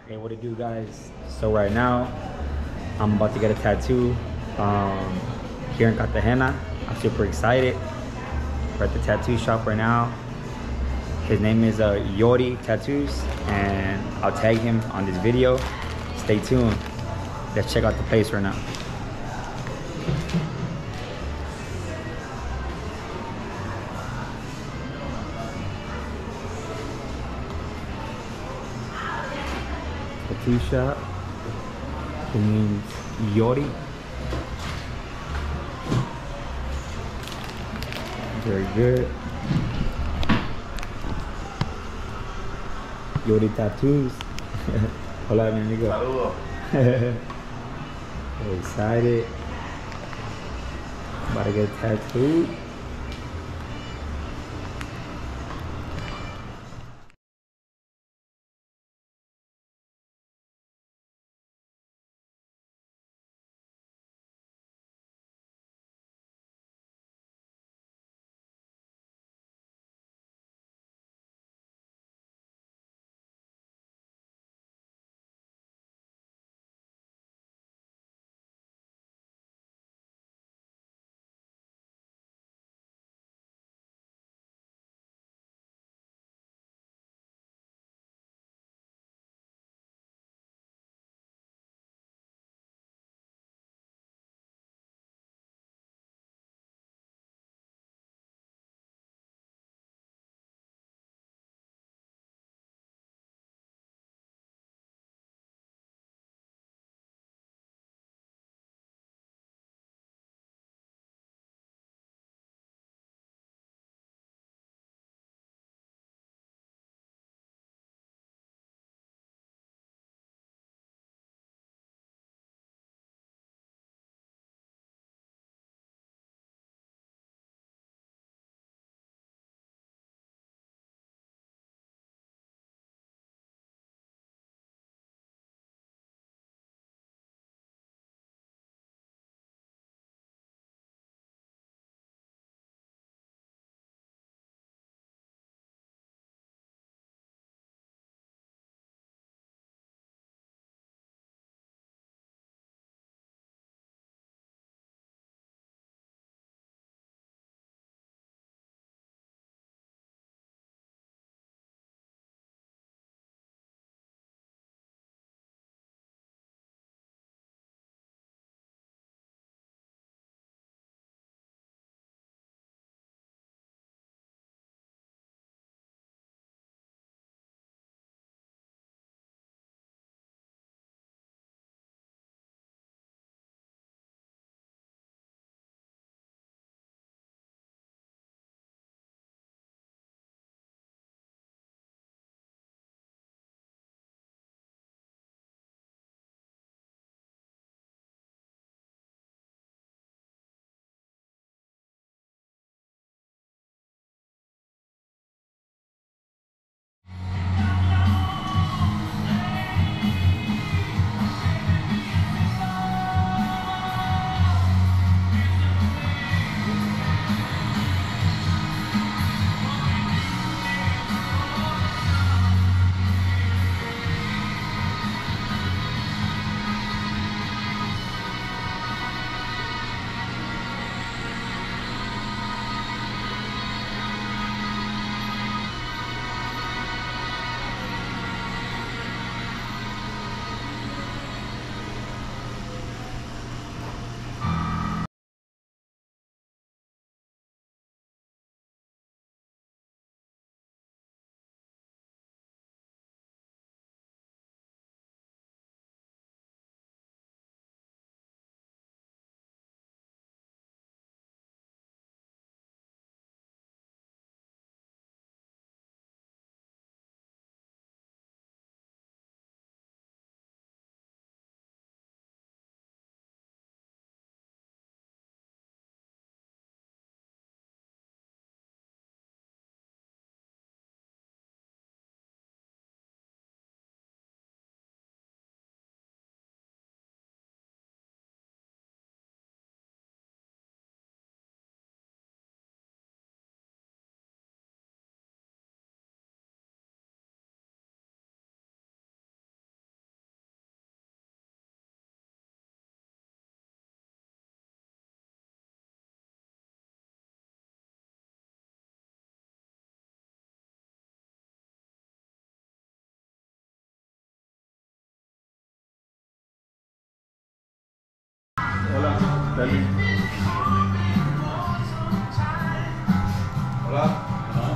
Hey, what it do, guys? So right now, I'm about to get a tattoo here in Cartagena. I'm super excited. We're at the tattoo shop right now. His name is Yori Tattoos, and I'll tag him on this video. Stay tuned. Let's check out the place right now. Tattoo shop. His name's Yori. Very good. Yori Tattoos. Hola, mi amigo. Saludos. So excited. About to get tattooed. Hola.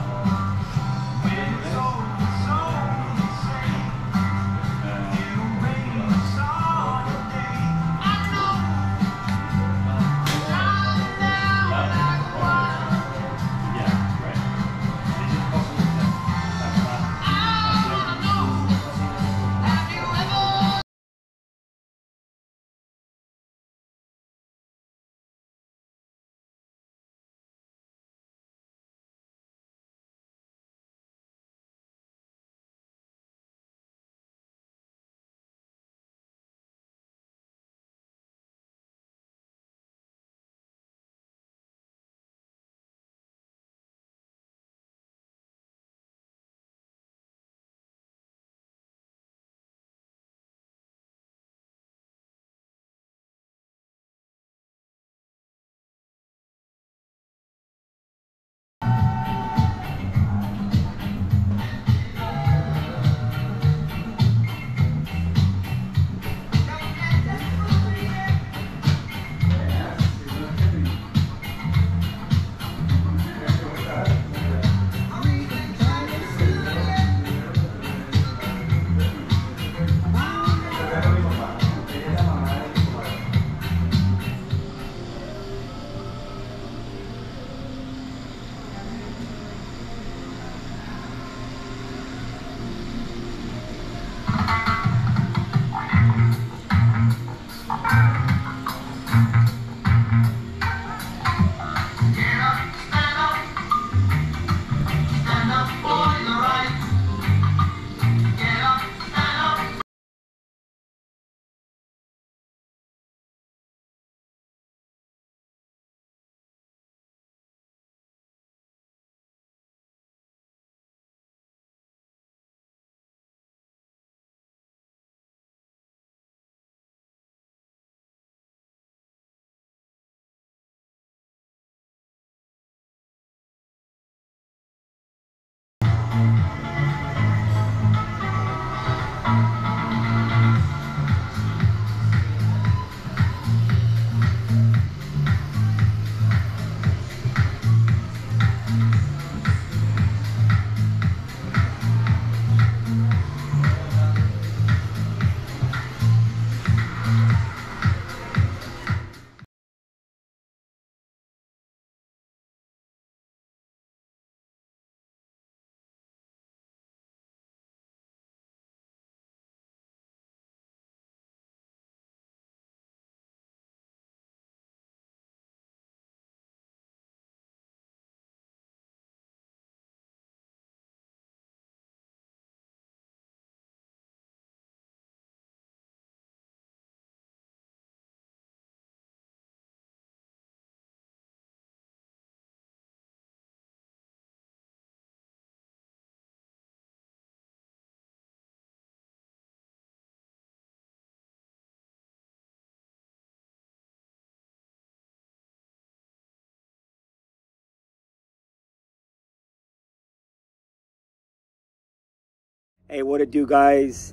Hey, what it do, guys?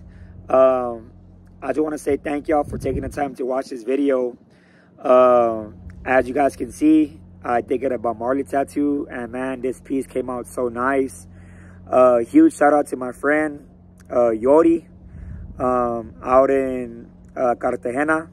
I just want to say thank y'all for taking the time to watch this video. As you guys can see, I did get a Bob Marley tattoo, and man, this piece came out so nice. Huge shout out to my friend Yori out in Cartagena.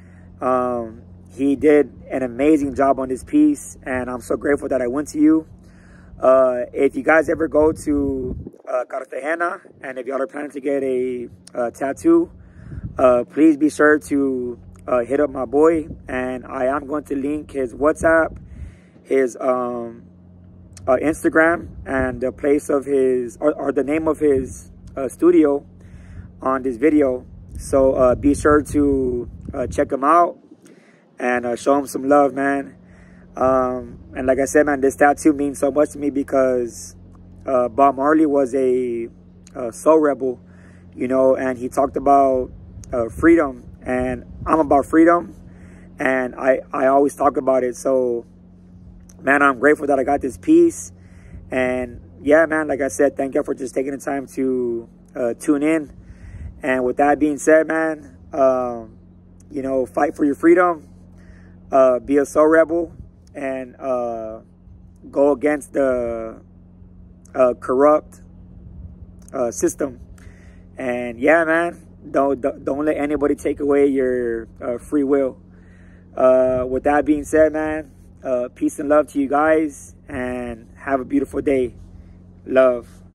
He did an amazing job on this piece, and I'm so grateful that I went to you. If you guys ever go to Cartagena, and if y'all are planning to get a tattoo, please be sure to hit up my boy, and I am going to link his WhatsApp, his Instagram, and the place of his, or the name of his studio on this video. So be sure to check him out and show him some love, man. And like I said, man, this tattoo means so much to me because Bob Marley was a soul rebel, you know, and he talked about freedom, and I'm about freedom, and I always talk about it. So, man, I'm grateful that I got this piece. And yeah, man, like I said, thank you for just taking the time to tune in. And with that being said, man, you know, fight for your freedom. be a soul rebel and go against the corrupt system. And yeah, man, don't let anybody take away your free will. With that being said, man, peace and love to you guys, and have a beautiful day. Love.